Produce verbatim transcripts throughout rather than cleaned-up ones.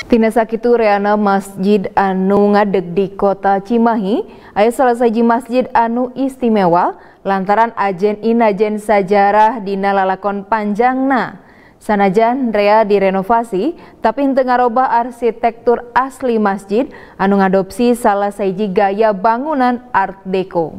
Tina sakitu reana masjid anu ngadeg di kota Cimahi, aya salah saji masjid anu istimewa lantaran ajen inajen sajarah dina lalakon panjangna. Sanajan rea direnovasi, tapi henteu ngarobah arsitektur asli masjid anu ngadopsi salah saji gaya bangunan Art Deco.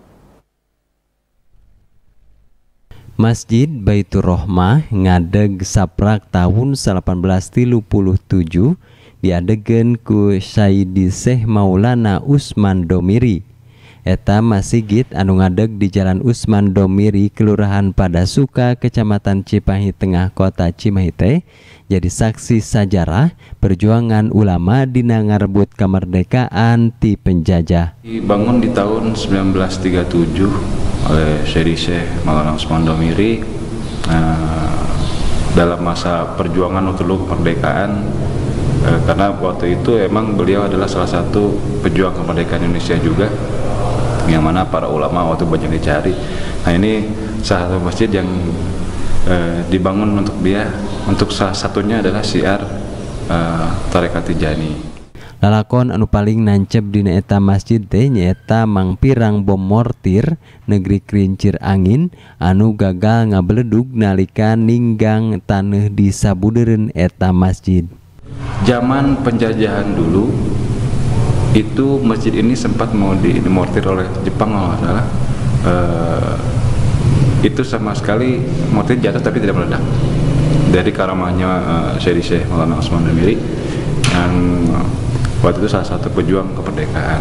Masjid Baitur Rohmah ngadeg saprak tahun delapan belas tilu puluh tujuh diadegeun ku Sayyidi Syekh Maulana Usman Domiri. Eta masjid anu ngadeg di Jalan Usman Domiri, Kelurahan Padasuka, Kecamatan Cimahi Tengah, Kota Cimahi teh jadi saksi sajarah perjuangan ulama dina ngarebut kamerdekaan ti penjajah. Dibangun di tahun sembilan belas tiga puluh tujuh oleh Sayyidi Syekh Maulana Usman Domiri uh, dalam masa perjuangan untuk kemerdekaan, uh, karena waktu itu emang beliau adalah salah satu pejuang kemerdekaan Indonesia juga, yang mana para ulama waktu banyak dicari. Nah, ini salah satu masjid yang uh, dibangun untuk dia, untuk salah satunya adalah syiar uh, Tarekat Tijani. Lalakon anu paling nancep dina eta masjid teh nyaeta mangpirang bom mortir negeri Krincir angin anu gagal ngabeledug nalika ninggang taneuh di sabudeureun eta masjid. Zaman penjajahan dulu itu masjid ini sempat mau dimortir oleh Jepang kalau nggak salah. Uh, itu sama sekali mortir jatuh tapi tidak meledak. Dari karamahnya uh, Sayyidi Syekh Maulana Usman Domiri yang waktu itu salah satu pejuang kemerdekaan.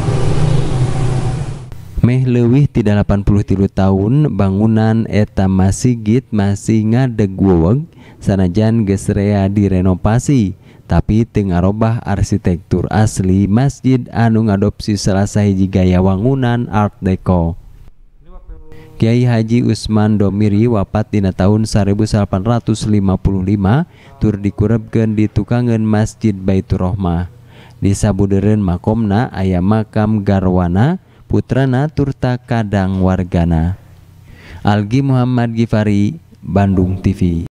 Meh leuwih ti delapan puluh tilu tahun bangunan eta masjid masih ngadeg weweg sanajan geus rea direnovasi, tapi teu ngarobah arsitektur asli masjid anu ngadopsi salah sahiji gaya wangunan Art Deco. Kiai Haji Usman Domiri wafat dina tahun seribu delapan ratus lima puluh lima tur dikurebkeun di tukangeun Masjid Baitur Rohmah. Di sabudeureun makomna aya makam garwana putrana turta kadang wargana. Algi Muhammad Gifari, Bandung T V.